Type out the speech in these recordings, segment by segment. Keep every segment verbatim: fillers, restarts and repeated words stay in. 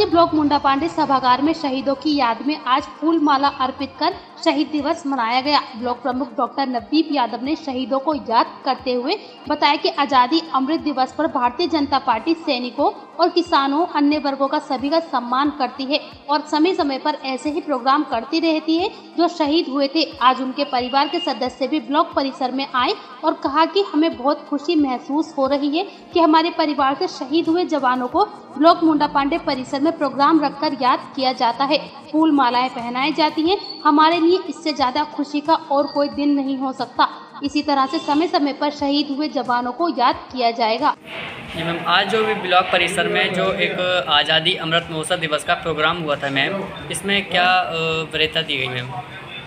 के ब्लॉक मुंडा पांडे सभागार में शहीदों की याद में आज फूल माला अर्पित कर शहीद दिवस मनाया गया। ब्लॉक प्रमुख डॉक्टर नवदीप यादव ने शहीदों को याद करते हुए बताया कि आजादी अमृत दिवस पर भारतीय जनता पार्टी सैनिकों और किसानों अन्य वर्गों का सभी का सम्मान करती है और समय समय पर ऐसे ही प्रोग्राम करती रहती है। जो शहीद हुए थे आज उनके परिवार के सदस्य भी ब्लॉक परिसर में आए और कहा कि हमें बहुत खुशी महसूस हो रही है कि हमारे परिवार से शहीद हुए जवानों को ब्लॉक मुंडा पांडे परिसर में प्रोग्राम रखकर याद किया जाता है, फूल मालाएं पहनाई जाती हैं। हमारे लिए इससे ज्यादा खुशी का और कोई दिन नहीं हो सकता। इसी तरह से समय समय पर शहीद हुए जवानों को याद किया जाएगा। जी मैम, आज जो भी ब्लॉक परिसर में जो एक आज़ादी अमृत महोत्सव दिवस का प्रोग्राम हुआ था मैम, इसमें क्या वरीयता दी गई मैम?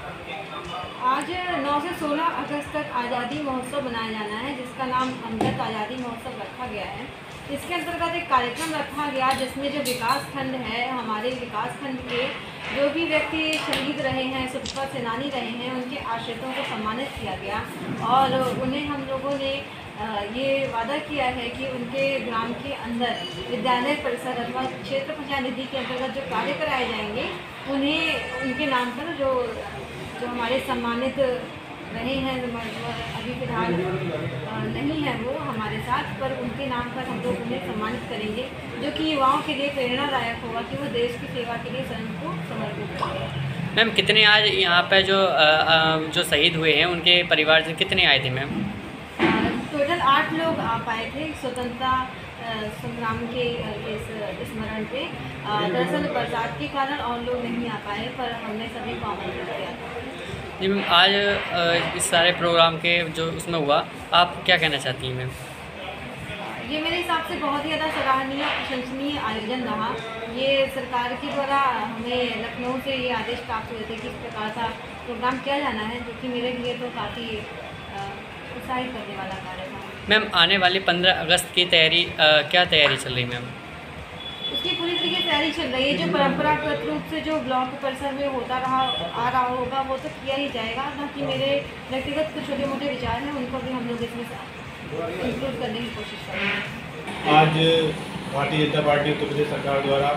आज नौ से सोलह अगस्त तक आज़ादी महोत्सव मनाया जाना है, जिसका नाम अमृत आज़ादी महोत्सव रखा गया है। इसके अंतर्गत एक कार्यक्रम रखा गया जिसमें जो विकास खंड है, हमारे विकास खंड के जो भी व्यक्ति शहीद रहे हैं, स्वतंत्रता सेनानी रहे हैं, उनके आश्रितों को सम्मानित किया गया और उन्हें हम लोगों ने ये वादा किया है कि उनके ग्राम के अंदर विद्यालय परिसर अथवा क्षेत्र पंचायत निधि के अंतर्गत जो कार्य कराए जाएंगे, उन्हें उनके नाम पर जो जो हमारे सम्मानित रहे हैं, अभी फिलहाल नहीं है वो हमारे साथ, पर उनके नाम पर हम लोग उन्हें सम्मानित करेंगे, जो कि युवाओं के लिए प्रेरणादायक होगा कि वो देश की सेवा के लिए स्वयं को समर्पित करें। मैम, कितने आज यहाँ पे जो जो शहीद हुए हैं उनके परिवार से कितने आए थे मैम? टोटल आठ लोग आ पाए थे स्वतंत्रता संग्राम के स्मरण पे। दरअसल बरसात के कारण और लोग नहीं आ पाए, पर हमने सभी को आमंत्रित किया था। जी मैम, आज इस सारे प्रोग्राम के जो उसमें हुआ, आप क्या कहना चाहती हैं मैम? ये मेरे हिसाब से बहुत ही ज़्यादा सराहनीय प्रशंसनीय आयोजन रहा। ये सरकार के द्वारा हमें लखनऊ से ये आदेश प्राप्त हुए थे कि इस प्रकार का प्रोग्राम किया जाना है, जो कि मेरे लिए तो काफ़ी उत्साहित करने वाला कार्य था। मैम, आने वाली पंद्रह अगस्त की तैयारी क्या तैयारी चल रही मैम? उसकी पूरी तरीके से तैयारी चल रही है। जो परंपरागत रूप से जो ब्लॉक परिसर में होता रहा आ रहा होगा वो तो किया ही जाएगा। बाकी मेरे व्यक्तिगत कुछ छोटे मोटे विचार हैं, उनको भी हम लोग इसमें इंक्लूड करने की कोशिश करेंगे। आज भारतीय जनता पार्टी उत्तर प्रदेश सरकार द्वारा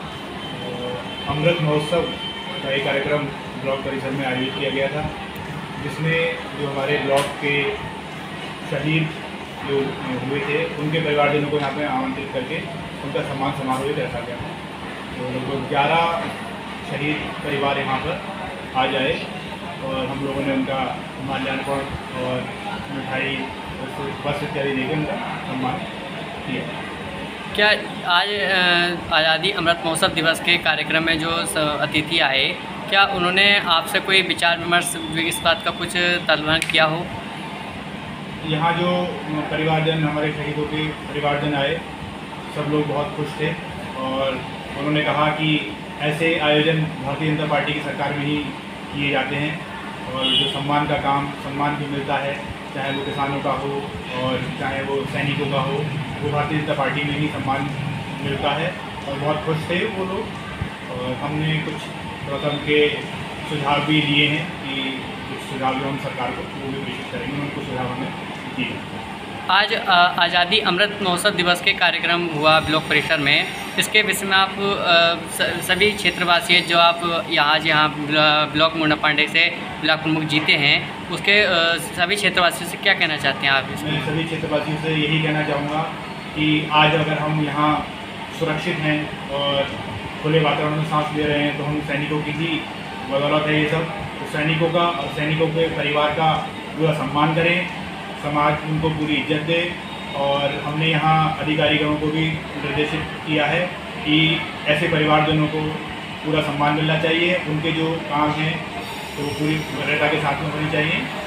अमृत महोत्सव का एक कार्यक्रम ब्लॉक परिसर में आयोजित किया गया था, जिसमें जो हमारे ब्लॉक के शहीद जो हुए थे उनके परिवारजनों को यहाँ पर आमंत्रित करके उनका सम्मान समारोह रखा गया। तो लगभग ग्यारह शहीद परिवार यहाँ पर आ जाए और हम लोगों ने उनका माल्यार्पण और मिठाई बस इत्यादि देकर उनका सम्मान किया। क्या आज आज़ादी अमृत महोत्सव दिवस के कार्यक्रम में जो अतिथि आए, क्या उन्होंने आपसे कोई विचार विमर्श इस बात का कुछ तर्जमा किया हो? यहाँ जो परिवारजन हमारे शहीदों के परिवारजन आए, सब लोग बहुत खुश थे और उन्होंने कहा कि ऐसे आयोजन भारतीय जनता पार्टी की सरकार में ही किए जाते हैं और जो सम्मान का काम सम्मान भी मिलता है, चाहे वो किसानों का हो और चाहे वो सैनिकों का हो, वो भारतीय जनता पार्टी में ही सम्मान मिलता है और बहुत खुश थे वो लोग। और हमने कुछ प्रथम के सुझाव भी लिए हैं कि कुछ सुझाव जो हम सरकार को वो भी पेश करेंगे, उनको सुझाव हमें दिए। आज आज़ादी अमृत महोत्सव दिवस के कार्यक्रम हुआ ब्लॉक परिसर में, इसके विषय में आप सभी क्षेत्रवासी जो आप यहाँ यहाँ ब्लॉक मुंडा पांडे से ब्लॉक प्रमुख जीते हैं, उसके सभी क्षेत्रवासियों से क्या कहना चाहते हैं आप? मैं सभी क्षेत्रवासियों से यही कहना चाहूँगा कि आज अगर हम यहाँ सुरक्षित हैं और खुले वातावरण में सांस ले रहे हैं, तो हम सैनिकों की ही बदौलत है ये सब। तो सैनिकों का और सैनिकों के परिवार का पूरा सम्मान करें, समाज उनको पूरी इज्जत दे। और हमने यहाँ अधिकारीगणों को भी निर्देशित किया है कि ऐसे परिवारजनों को पूरा सम्मान मिलना चाहिए, उनके जो काम हैं तो पूरी वरीयता के साथ में होनी चाहिए।